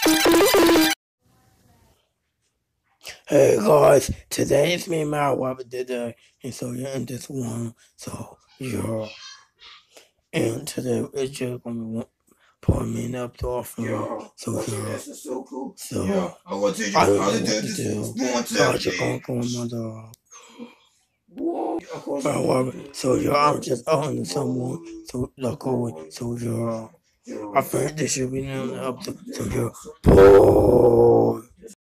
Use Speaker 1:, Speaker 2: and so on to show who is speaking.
Speaker 1: Hey guys, today is me and my Rabbid today, and so you're in this one, so yeah, and today it's just gonna be pour me up to off so yeah,
Speaker 2: this is so cool.
Speaker 1: so
Speaker 2: Yeah, I want to teach you
Speaker 1: I don't
Speaker 2: how
Speaker 1: know
Speaker 2: to do
Speaker 1: what to
Speaker 2: this
Speaker 1: do,
Speaker 2: spoon
Speaker 1: so I
Speaker 2: tip,
Speaker 1: just gonna
Speaker 2: man.
Speaker 1: go on my dog.
Speaker 2: Whoa. Of course,
Speaker 1: Rabbid, so yeah, I'm just on someone, so like always, so yeah, I think this should be named up to, so yeah, boy.